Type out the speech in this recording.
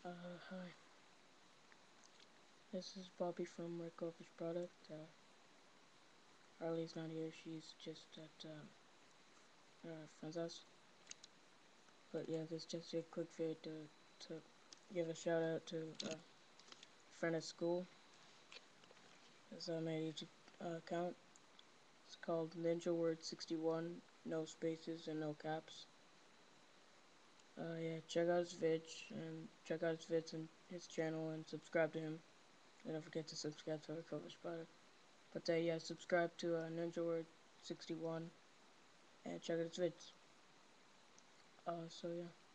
Hi. This is Bobby from RedGoldfishProduct. Harley's not here, she's just at friend's house. But yeah, this is just a quick vid to give a shout out to a friend at school. This I made a YouTube account. It's called Ninja Word 61, no spaces and no caps. Yeah, check out his vids and his channel and subscribe to him. And don't forget to subscribe to RedGoldfishProduct. But yeah, subscribe to Ninja Word 61 and check out his vids. So yeah.